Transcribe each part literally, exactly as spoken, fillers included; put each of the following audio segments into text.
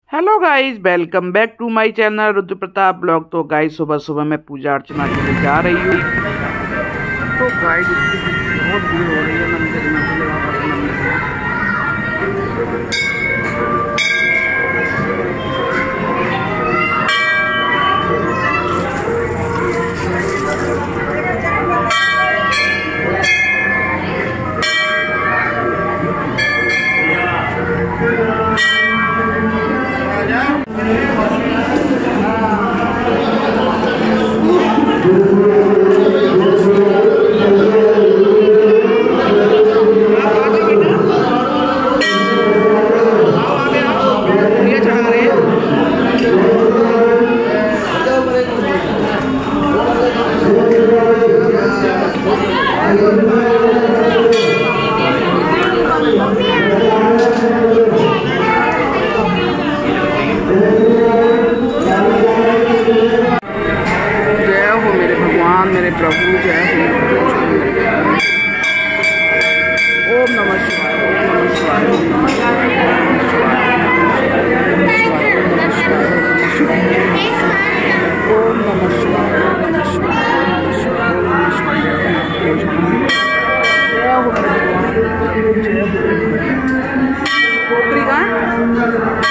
Hello guys, welcome back to my channel Rudra Pratap blog. तो guys सुबह सुबह मैं पूजा अर्चना के लिए जा रही हूँ। तो गाइस बहुत भीड़ हो रही है मंदिर में। मेरे प्रभु जय ओम नमः शिवाय, ओम नमः शिवाय, ओम नमः शिवाय, ओम नमः शिवाय, ओम नमः शिवाय।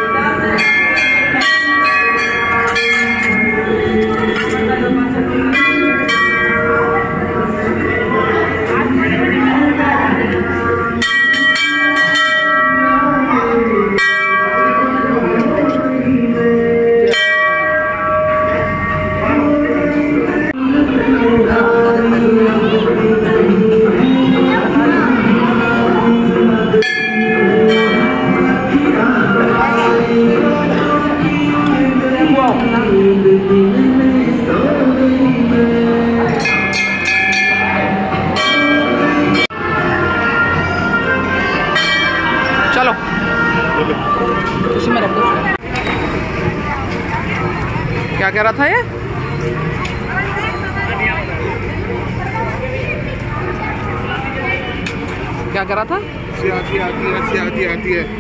चलो इसमें रख दो। क्या कह रहा था ये? क्या कह रहा था? से आती आती है, से आती आती है।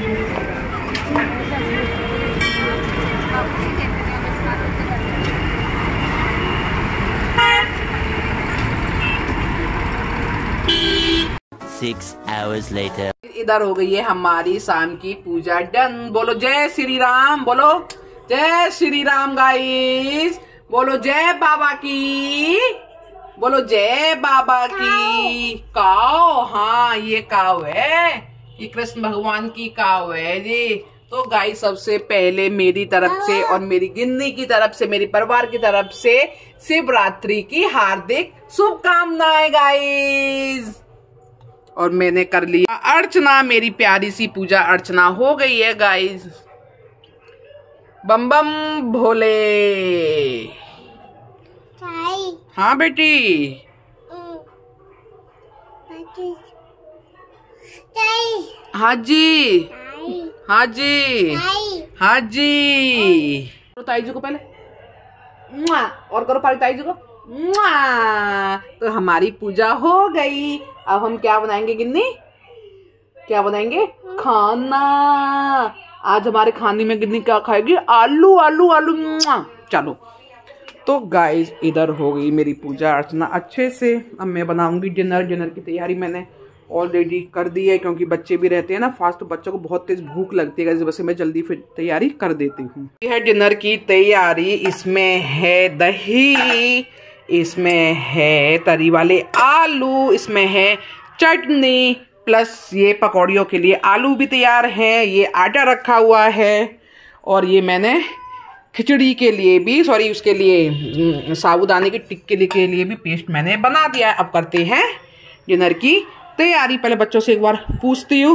Six hours later. इधर हो गई है हमारी शाम की पूजा डन। बोलो जय श्री राम, बोलो जय श्री राम गाइस, बोलो जय बाबा की, बोलो जय बाबा की। काव, हाँ ये काव है, ये कृष्ण भगवान की काव है जी। तो गाइस सबसे पहले मेरी तरफ से और मेरी गिन्नी की तरफ से, मेरी परिवार की तरफ से शिवरात्रि की हार्दिक शुभकामनाएं गाइस। और मैंने कर लिया अर्चना, मेरी प्यारी सी पूजा अर्चना हो गई है गाइस। बम बम भोले। हाँ बेटी, हाँ जी, हाँ जी, हाँ जी। तो ताई जी को पहले और करो, पारी ताई जी को। तो हमारी पूजा हो गई। अब हम क्या बनाएंगे गिन्नी? क्या बनाएंगे? खाना। आज हमारे खाने में गिन्नी क्या खाएगी? आलू आलू आलू। चलो तो गाइस इधर हो गई मेरी पूजा अर्चना अच्छे से। अब मैं बनाऊंगी डिनर। डिनर की तैयारी मैंने ऑलरेडी कर दी है, क्योंकि बच्चे भी रहते हैं ना फास्ट, तो बच्चों को बहुत तेज भूख लगती है, इस वजह से मैं जल्दी फिर तैयारी कर देती हूँ। यह है डिनर की तैयारी। इसमें है दही, इसमें है तरी वाले आलू, इसमें है चटनी, प्लस ये पकौड़ियों के लिए आलू भी तैयार है। ये आटा रखा हुआ है, और ये मैंने खिचड़ी के लिए भी, सॉरी उसके लिए साबूदाने की टिक्के के लिए भी पेस्ट मैंने बना दिया है। अब करते हैं डिनर की तैयारी। पहले बच्चों से एक बार पूछती हूँ,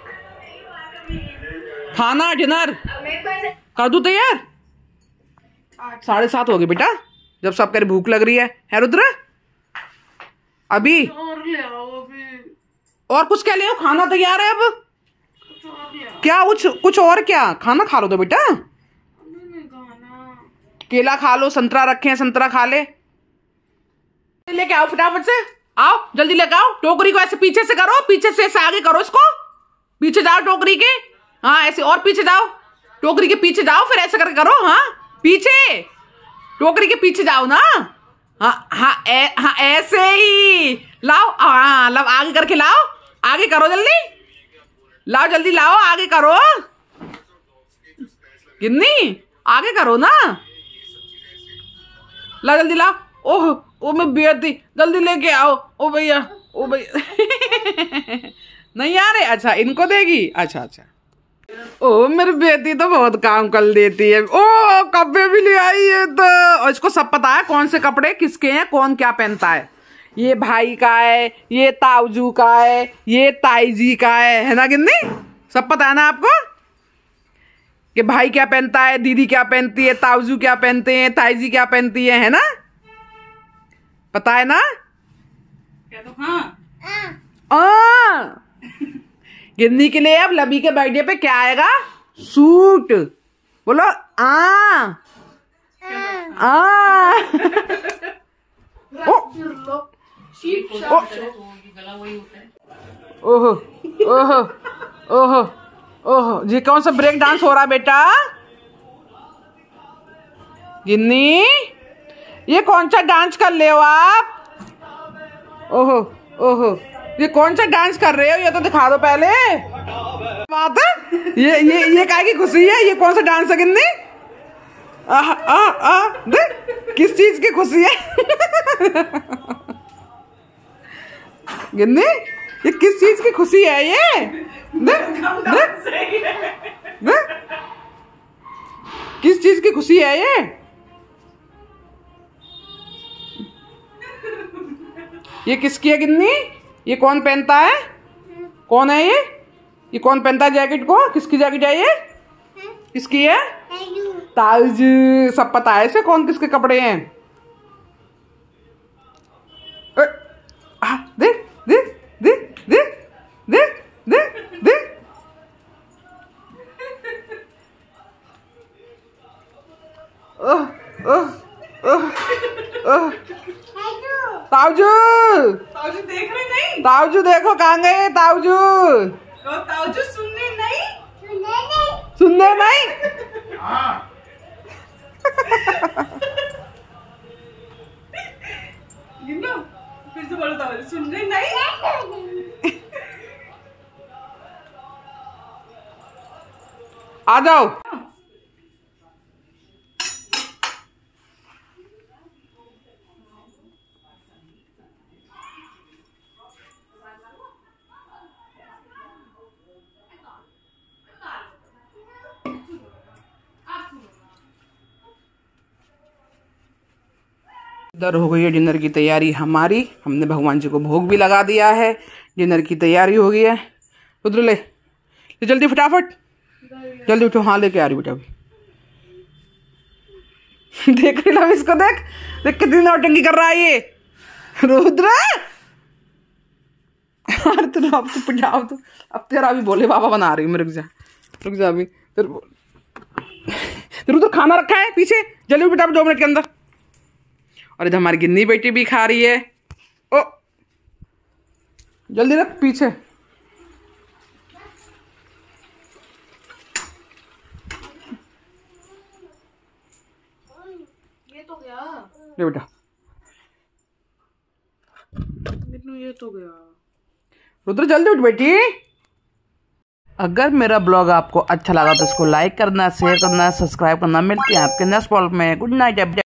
खाना डिनर कर दूं तैयार? साढ़े सात हो गए बेटा, जब सब करे भूख लग रही है। है रुद्र? अभी और ले आओ अभी। और कुछ क्या ले आओ? खाना तैयार है अब। कुछ और ले आओ। क्या कुछ कुछ और क्या? खाना खा लो तो बेटा। नहीं खाना। केला खा लो, संतरा रखे हैं, संतरा खा ले। लेके आओ फटाफट से, आओ जल्दी लेके आओ। टोकरी को ऐसे पीछे से करो, पीछे से ऐसे आगे करो इसको, पीछे जाओ टोकरी के। हाँ ऐसे और पीछे जाओ, टोकरी के पीछे जाओ, फिर ऐसे करके करो। हाँ पीछे, टोकरी के पीछे जाओ ना। हाँ हाँ ए, हाँ ऐसे ही लाओ। हाँ लब आगे करके लाओ, आगे करो जल्दी, लाओ जल्दी लाओ, आगे करो गिन्नी, आगे करो ना, ला जल्दी लाओ। ओह ओ मैं बेटी, जल्दी लेके आओ। ओ भैया, ओ भैया नहीं आ रहे। अच्छा इनको देगी। अच्छा अच्छा। ओ मेरी बेटी तो बहुत काम कर देती है। ओ कपड़े भी ले आई है तो, और इसको सब पता है कौन से कपड़े किसके हैं, कौन क्या पहनता है। ये भाई का है, ये ताऊजू का है, ये ताई जी का है, है ना गिन्नी? सब पता है ना आपको कि भाई क्या पहनता है, दीदी क्या पहनती है, ताऊजू क्या पहनते हैं, ताई जी क्या पहनती है, है ना? पता है ना? क्या तो हाँ आ गिन्नी के लिए अब लबी के बर्थडे पे क्या आएगा? सूट। बोलो आ आ ओ ओहो ओहो ओहो ओहो जी, कौन सा ब्रेक डांस हो रहा है बेटा? गिन्नी ये कौन सा डांस कर रहे हो आप? ओहो ओहो ये कौन सा डांस कर रहे हो, ये तो दिखा दो पहले। बात है ये ये ये काय की खुशी है? ये कौन सा डांस है गिन्नी? आ आ आ दे, किस चीज की खुशी है? गिन्नी ये किस चीज की खुशी है? ये दे, दे, दे, किस चीज की खुशी है ये? ये किसकी है गिन्नी? ये कौन पहनता है? कौन है ये? ये कौन पहनता है जैकेट को? किसकी जैकेट है ये? किसकी है? ताऊजू। सब पता है इसे कौन किसके कपड़े हैं। ए, आ, दे दे दे दे दे दे दे ओह ओह ओह ओह ताऊजू, ताऊजू देख रहे नहीं? ताऊजू देखो कहाँ गए ताऊजू? ताऊजू सुनने नहीं, सुनने नहीं। हाँ। गिन्नो फिर से बोलो, ताऊजू सुनने नहीं। आ जाओ। इधर हो गई है डिनर की तैयारी हमारी। हमने भगवान जी को भोग भी लगा दिया है, डिनर की तैयारी हो गई है। रुद्र ले, ले जल्दी फटाफट, जल्दी उठो। हाँ लेके आ रही बेटा अभी। देख रही ना इसको, देख देख कितनी नौटंकी कर रहा है ये रुद्र। अरे तू अब तो पजाओ, तो अब तेरा भी बोले बाबा बना रही हूँ मैं। रुक जा रुक जा अभी तेरे बोल। रुद्र खाना रखा है पीछे, जल्दी बेटा दो मिनट के अंदर। और इधर हमारी गिन्नी बेटी भी खा रही है। ओ जल्दी रख पीछे। ये तो गया ले बेटा, ये तो गया। रुद्र जल्दी उठ बेटी। अगर मेरा ब्लॉग आपको अच्छा लगा तो इसको लाइक करना, शेयर करना, सब्सक्राइब करना। मिलते हैं आपके नेक्स्ट ब्लॉग में। Good night.